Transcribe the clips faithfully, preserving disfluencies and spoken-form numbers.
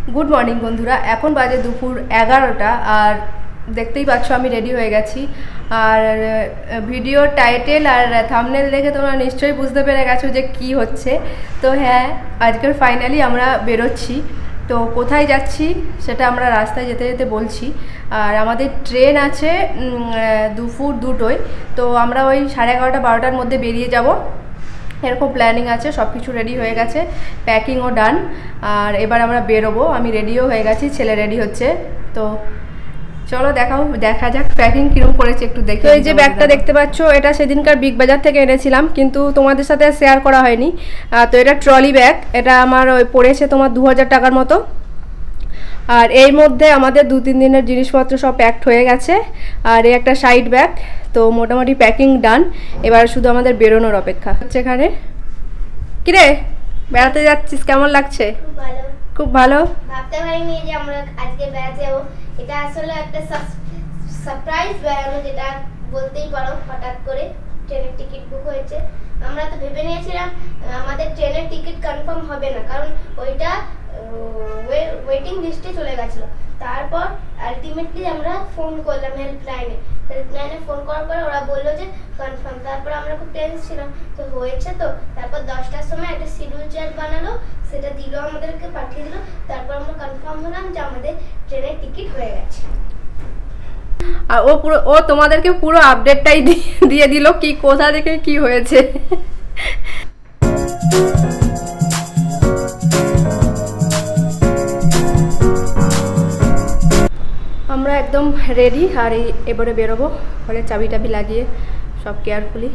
Good morning বন্ধুরা, এখন বাজে দুপুর এগারোটা আর দেখতেই পাচ্ছ আমি রেডি হয়ে গেছি। আর ভিডিও টাইটেল আর থাম্বনেল দেখে তোমরা নিশ্চয়ই বুঝতে পেরে গেছো যে কি হচ্ছে। তো হ্যাঁ, আজকের ফাইনালি আমরা বেরোচ্ছি। তো কোথায় যাচ্ছি সেটা আমরা রাস্তায় যেতে যেতে বলছি। আর আমাদের ট্রেন আছে দুপুর দুটোয়, তো আমরা ওই সাড়ে এগারোটা বারোটার মধ্যে বেরিয়ে যাব এরকম প্ল্যানিং আছে। সব কিছু রেডি হয়ে গেছে, প্যাকিংও ডান। আর এবার আমরা বেরোবো, আমি রেডিও হয়ে গেছি, ছেলে রেডি হচ্ছে। তো চলো দেখাও দেখা যাক প্যাকিং কিরকম করেছে একটু দেখি। তো এই যে ব্যাগটা দেখতে পাচ্ছ, এটা সেদিনকার বিগ বাজার থেকে এনেছিলাম, কিন্তু তোমাদের সাথে শেয়ার করা হয়নি। তো এটা ট্রলি ব্যাগ, এটা আমার ওই পড়েছে তোমার দু হাজার টাকার মতো। আর এর মধ্যে আমাদের দু তিন দিনের জিনিসপত্র সব প্যাকড হয়ে গেছে। আর এই একটা সাইড ব্যাগ, তো মোটামুটি প্যাকিং ডান। এবার শুধু আমাদের বেরোনোর অপেক্ষা হচ্ছে। এখানে কিরে বেড়াতে যাচ্ছিস, কেমন লাগছে? খুব ভালো। ভাবতে পারিনি যে আমরা আজকে বেড়াতে যাবো। এটা আসলে একটা সারপ্রাইজ বেড়ানো, যেটা বলতেই পারো। হঠাৎ করে ট্রেনের টিকিট বুক হয়েছে। আমরা তো ভেবে নিয়েছিলাম আমাদের ট্রেনের টিকিট কনফার্ম হবে না, কারণ ওইটা ওয়েটিং লিস্টে চলে গেছিল। তারপর আলটিমেটলি আমরা ফোন করলাম হেল্পলাইনে। হেল্পলাইনে ফোন করার পরে ওরা বললো যে কনফার্ম। তারপর আমরা খুব টেনস ছিলাম, তো হয়েছে তো। তারপর দশটার সময় একটা শিডিউল চার্ট বানালো, সেটা দিল, আমাদেরকে পাঠিয়ে দিল। তারপর আমরা কনফার্ম হলাম যে আমাদের ট্রেনের টিকিট হয়ে গেছে। আর ও পুরো ও তোমাদেরকে পুরো আপডেটটাই দিয়ে দিল কি কোথা থেকে কি হয়েছে। আমরা একদম রেডি। আর এই এবারে বেরোবো, ঘরে চাবি টাবি লাগিয়ে সব কেয়ারফুলি।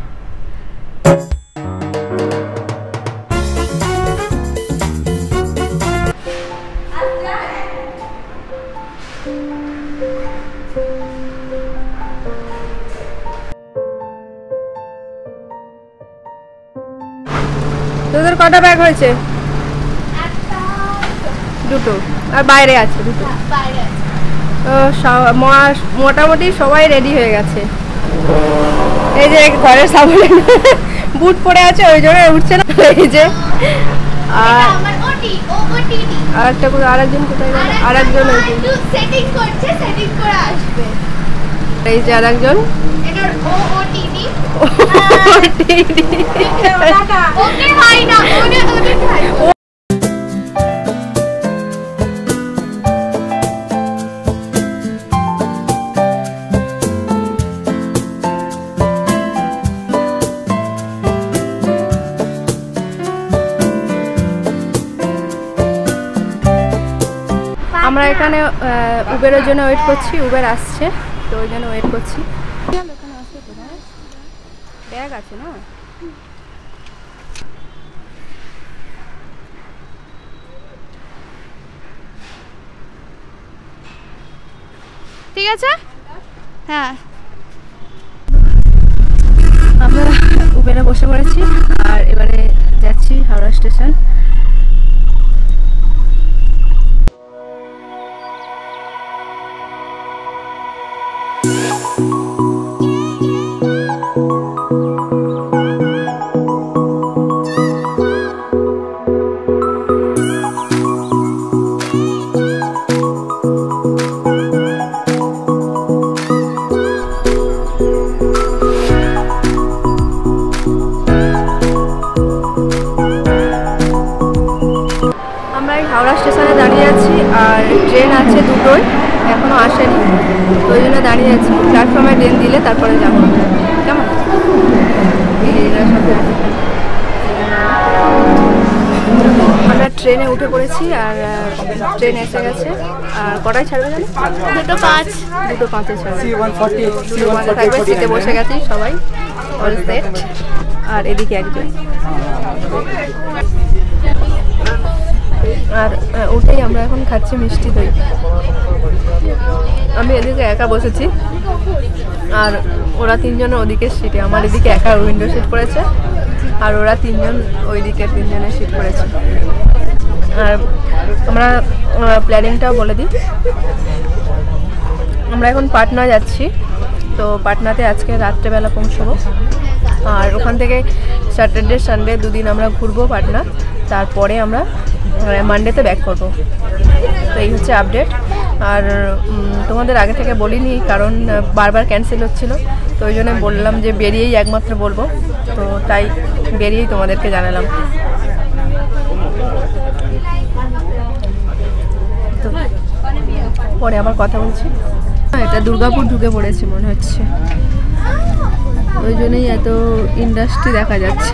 তোদের কটা ব্যাগ হয়েছে? দুটো, আর বাইরে আছে দুটো। মোটামুটি সবাই রেডি হয়ে গেছে। এই যে ঘরের সামনে বুট পরে আছে, ওই জন্য উঠছে না। এই যে আরেকটা আরেকজন কোথায় গেল? আরেকজন এই যে আরেকজন আমরা এখানে উবেরের জন্য ওয়েট করছি। উবের আসছে, তো ওই জন্য ওয়েট করছি। ব্যাগ আছে না? ঠিক আছে, হ্যাঁ। আমরা উবেরে বসে পড়েছি আর এবারে যাচ্ছি হাওড়া স্টেশন। হাওড়া স্টেশনে দাঁড়িয়ে আছি আর ট্রেন আছে দুটোই, এখনো আসেনি, তো ওই জন্য দাঁড়িয়ে আছি। প্ল্যাটফর্মে ট্রেন দিলে তারপরে যাবো। কেমন আমরা ট্রেনে উঠে পড়েছি আর ট্রেন এসে গেছে। আর কটায় ছাড়বে জানো? দুটো পাঁচ দুটো পাঁচে ছাড়বে। দুটো পাঁচে থাকবে। সিটে বসে গেছি সবাই, অল সেট। আর এদিকে একজন। আর ওটাই আমরা এখন খাচ্ছি মিষ্টি দই। আমি এদিকে একা বসেছি আর ওরা তিনজন ওদিকের সিটে, আমার এদিকে একা উইন্ডো সিট পড়েছে আর ওরা তিনজন ওইদিকে তিনজনের সিট পড়েছে। আর আমরা প্ল্যানিংটাও বলে দিই, আমরা এখন পাটনা যাচ্ছি। তো পাটনাতে আজকে রাত্রেবেলা পৌঁছবো। আর ওখান থেকে স্যাটারডে সানডে দুদিন আমরা ঘুরবো পাটনা। তারপরে আমরা মানডেতে ব্যাক করবো। তো এই হচ্ছে আপডেট। আর তোমাদের আগে থেকে বলিনি কারণ বারবার ক্যান্সেল হচ্ছিল, তো ওই জন্য বললাম যে বেরিয়েই একমাত্র বলবো, তো তাই বেরিয়েই তোমাদেরকে জানালাম। তো পরে আবার কথা বলছি। এটা দুর্গাপুর ঢুকে পড়েছে মনে হচ্ছে, ওই জন্যই এত ইন্ডাস্ট্রি দেখা যাচ্ছে।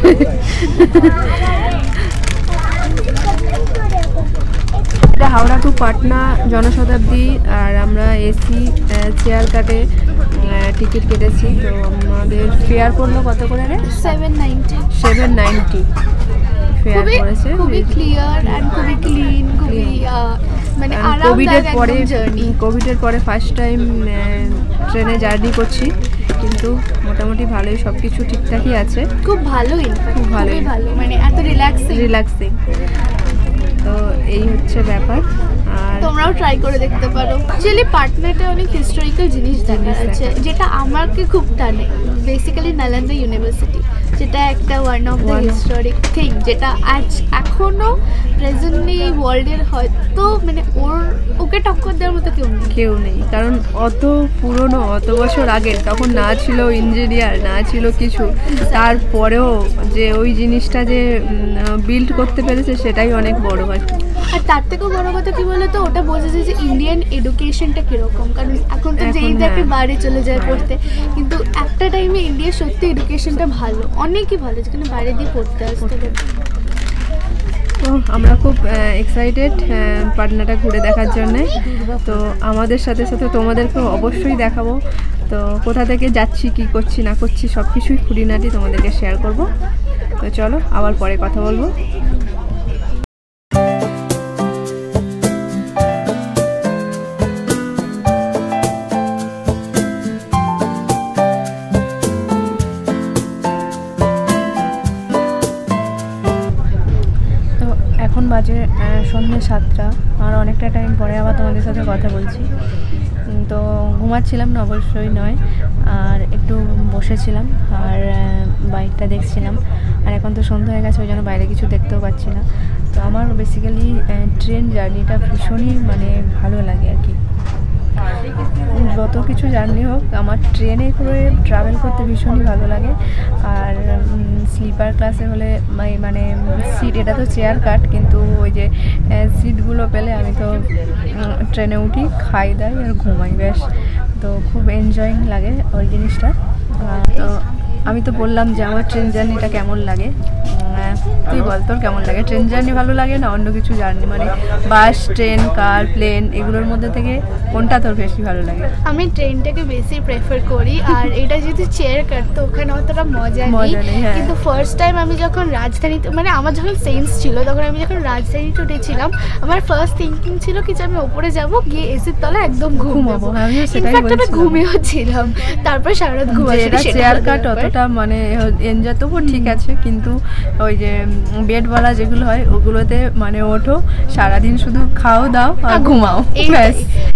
এটা হাওড়া টু পাটনা জনশতাব্দী, আর আমরা এসি চেয়ার কাটে টিকিট কেটেছি। তো আমাদের ফেয়ার পড়লো কত করে? Seven ninety seven ninety fare পড়েছে। খুবই ক্লিয়ার অ্যান্ড খুবই ক্লিন, খুবই মানে কোভিডের পরে কোভিডের পরে ফার্স্ট টাইম ট্রেনে জার্নি করছি, কিন্তু মোটামুটি ভালোই, সব কিছু ঠিকঠাকই আছে। খুব ভালো, খুব ভালোই ভালো, মানে এত রিল্যাক্সিং রিল্যাক্সিং তো এই হচ্ছে ব্যাপার। আর তোমরাও ট্রাই করে দেখতে পারো। অ্যাকচুয়ালি পাটনাতে অনেক হিস্টোরিক্যাল জিনিস দেখা যাচ্ছে, যেটা আমাকে খুব টানে। বেসিক্যালি নালন্দা ইউনিভার্সিটি, যেটা একটা one of the historic thing, যেটা আজ এখনো প্রেজেন্টলি ওয়ার্ল্ডের হয়তো মানে ওর ওকে টক্কর দেওয়ার মতো কেউ নেই কেউ নেই কারণ অত পুরনো, অত বছর আগের, তখন না ছিল ইঞ্জিনিয়ার, না ছিল কিছু, তারপরেও যে ওই জিনিসটা যে বিল্ড করতে পেরেছে সেটাই অনেক বড় হয়। আর তার থেকেও বড় কথা কি বলতো, ওটা বোঝা যায় যে ইন্ডিয়ান এডুকেশনটা কিরকম। কারণ এখন তো যেই দেখে বাইরে চলে যায় পড়তে, কিন্তু একটা টাইমে ইন্ডিয়ার সত্যি এডুকেশনটা ভালো, অনেকই ভালো, যেখানে বাইরে দিয়ে পড়তে আসতে। তো আমরা খুব এক্সাইটেড পাটনাটা ঘুরে দেখার জন্যে। তো আমাদের সাথে সাথে তোমাদেরকেও অবশ্যই দেখাবো। তো কোথা থেকে যাচ্ছি, কি করছি না করছি, সব কিছুই খুঁটিনাটি তোমাদেরকে শেয়ার করব। তো চলো আবার পরে কথা বলবো। এখন বাজে সন্ধ্যে সাতটা, আর অনেকটা টাইম পরে আবার তোমাদের সাথে কথা বলছি। তো ঘুমাচ্ছিলাম না, অবশ্যই নয়, আর একটু বসেছিলাম আর বাইকটা দেখছিলাম। আর এখন তো সন্ধ্যা হয়ে গেছে, ওই জন্য বাইরে কিছু দেখতেও পাচ্ছি না। তো আমার বেসিক্যালি ট্রেন জার্নিটা ভীষণই মানে ভালো লাগে আর কি। যত কিছু জার্নি হোক, আমার ট্রেনে করে ট্রাভেল করতে ভীষণই ভালো লাগে। আর স্লিপার ক্লাসে হলে মানে সিট, এটা তো চেয়ার কাট, কিন্তু ওই যে সিটগুলো পেলে আমি তো ট্রেনে উঠি, খাই দাই আর ঘুমাই, ব্যাস। তো খুব এনজয়িং লাগে ওই জিনিসটা। তো আমি তো বললাম যে আমার ট্রেন জার্নিটা কেমন লাগে। তুই বল, তোর কেমন লাগে? ট্রেন জার্নি ভালো লাগে না অন্য কিছু জার্নি, মানে বাস, ট্রেন, কার, প্লেন, এগুলোর মধ্যে থেকে কোনটা তোর বেশি ভালো লাগে? আমি ট্রেনটাকে বেশি প্রেফার করি। আর এটা যদি চেয়ার কাট, তো ওখানে অতটা মজা নেই। কিন্তু ফার্স্ট টাইম আমি যখন রাজধানীতে, মানে আমার যখন সেন্স ছিল, তখন আমি যখন রাজধানীতে উঠেছিলাম, আমার ফার্স্ট থিঙ্কিং ছিল কি যে আমি ওপরে যাবো, গিয়ে এসির তলা একদম ঘুমাবো। ইনফ্যাক্ট আমি ঘুমিয়েও ছিলাম, তারপর সারা রাত ঘুমাচ্ছি। চেয়ার কাট অতটা মানে এনজয় তবু ঠিক আছে, কিন্তু ওই যে বেডওয়ালা যেগুলো হয় ওগুলোতে মানে ওঠো, সারাদিন শুধু খাও দাও আর ঘুমাও, ব্যাস।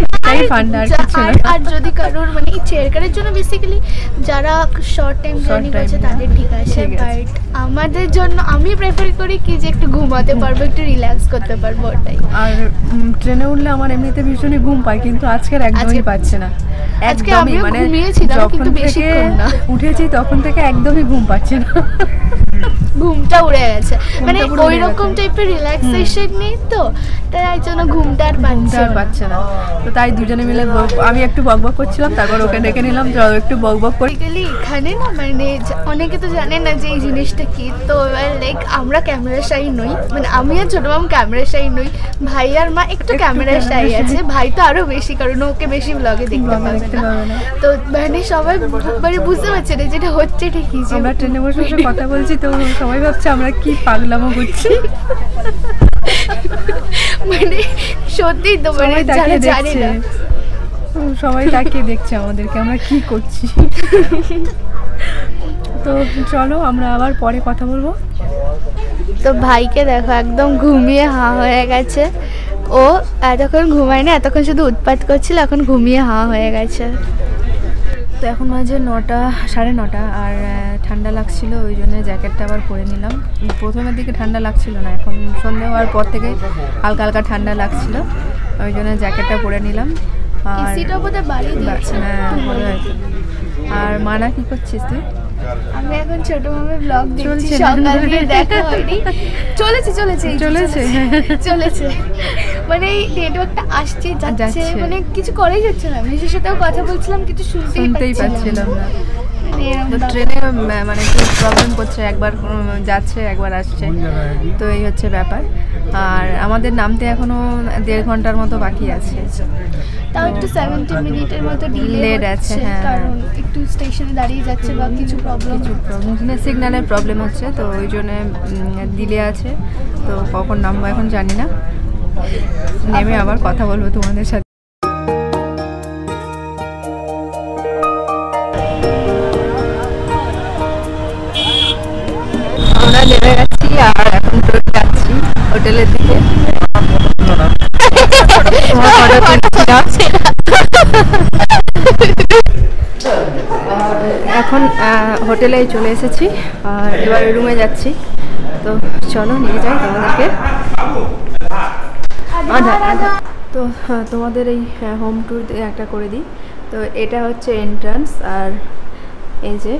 আর যদি কারোর মানে এই চেয়ার কারের জন্য বেসিক্যালি যারা শর্ট টাইম জার্নি করছে তাদের ঠিক আছে, বাট আমাদের জন্য আমি প্রেফার করি কি যে একটু ঘুমাতে পারবো, একটু রিল্যাক্স করতে পারবো, ওটাই। আর ট্রেনে উঠলে আমার এমনিতে ভীষণই ঘুম পায়, কিন্তু আজকের একদমই পাচ্ছে না। আজকে আমি মানে যখন থেকে উঠেছি তখন থেকে একদমই ঘুম পাচ্ছে না, ঘুমটা উড়ে গেছে। মানে ওই রকম টাইপের রিল্যাক্সেশন নেই, তো তাই জন্য ঘুমটা আর পাচ্ছে না। তো তাই দুজনে মিলে আমি একটু বকবক করছিলাম, তারপর ওকে ডেকে নিলাম, চলো একটু বকবক করি। এখানে না মানে অনেকে তো জানে না যে এই জিনিসটা কি। তো লাইক আমরা ক্যামেরা শাই নই, মানে আমি আর ছোট মাম ক্যামেরা শাই নই, ভাই আর মা একটু ক্যামেরা শাই আছে, ভাই তো আরো বেশি, কারণ ওকে বেশি ব্লগে দেখতে পাবে না। তো মানে সবাই মানে বুঝতে পারছে না যেটা হচ্ছে ঠিকই। আমরা ট্রেনে বসে বসে কথা বলছি, তো সবাই ভাবছে আমরা কি পাগলামো করছি। মানে সত্যি তো মানে যারা জানে না, সবাই তাকিয়ে দেখছে আমাদেরকে আমরা কি করছি। তো চলো আমরা আবার পরে কথা বলবো। তো ভাইকে দেখো একদম ঘুমিয়ে হা হয়ে গেছে। ও এতক্ষণ ঘুমায় না, এতক্ষণ শুধু উৎপাত করছিল, এখন ঘুমিয়ে হা হয়ে গেছে। তো এখন মাঝে নটা সাড়ে নটা, আর ঠান্ডা ঠান্ডা লাগছিল, ওই জন্য জ্যাকেটটা আবার পরে নিলাম। প্রথমের দিকে ঠান্ডা লাগছিল না, এখন সন্ধে হওয়ার পর থেকে হালকা হালকা ঠান্ডা লাগছিল, ওই জন্য জ্যাকেটটা পরে নিলাম। আর এসিটা বোধহয় বাড়িয়ে দিয়েছে। হ্যাঁ মনে হয়। আর মানা কি করছিস তুই? আমি এখন ছোট মামের ব্লগ দেখছি, সকাল দিয়ে দেখা হয়নি। চলেছে চলেছে চলেছে চলেছে মানে এই নেটওয়ার্কটা আসছে যাচ্ছে, মানে কিছু করেই যাচ্ছে না। নিজের সাথেও কথা বলছিলাম, কিছু শুনতেই পাচ্ছিলাম না। তো ট্রেনে মানে একটু প্রবলেম করছে, একবার যাচ্ছে একবার আসছে, তো এই হচ্ছে ব্যাপার। আর আমাদের নামতে এখনো দেড় ঘন্টার মতো বাকি আছে, তাও একটু সেভেন্টি মিনিটের মতো লেট আছে। হ্যাঁ, কারণ একটু স্টেশনে দাঁড়িয়ে যাচ্ছে বা কিছু প্রবলেম, কিছু প্রবলেম সিগন্যালের প্রবলেম হচ্ছে, তো ওই জন্য ডিলে আছে। তো কখন নামবো এখন জানি না, নেমে আবার কথা বলবো তোমাদের সাথে। আমরা নেমে গেছি আর এখন যাচ্ছি হোটেলের দিকে। এখন হোটেলে চলে এসেছি আর এবার রুমে যাচ্ছি, তো চলো নিয়ে যাই তোমাদেরকে। তো তোমাদের এই হোম ট্যুর একটা করে দিই। তো এটা হচ্ছে এন্ট্রান্স, আর এই যে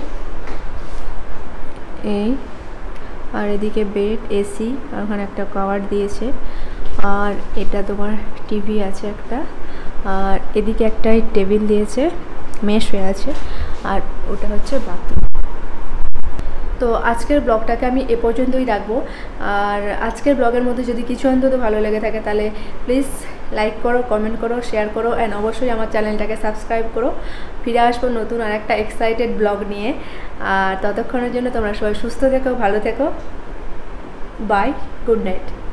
এই আর এদিকে বেড, এসি, আর ওখানে একটা কভার দিয়েছে, আর এটা তোমার টিভি আছে একটা, আর এদিকে একটা টেবিল দিয়েছে, মেশ হয়ে আছে, আর ওটা হচ্ছে বাথরুম। তো আজকের ব্লগটাকে আমি এ পর্যন্তই রাখবো। আর আজকের ব্লগের মধ্যে যদি কিছু অন্তত ভালো লেগে থাকে তাহলে প্লিজ লাইক করো, কমেন্ট করো, শেয়ার করো, অ্যান্ড অবশ্যই আমার চ্যানেলটাকে সাবস্ক্রাইব করো। ফিরে আসবো নতুন আর একটা এক্সাইটেড ব্লগ নিয়ে। আর ততক্ষণের জন্য তোমরা সবাই সুস্থ থেকো, ভালো থেকো। Bye, good night.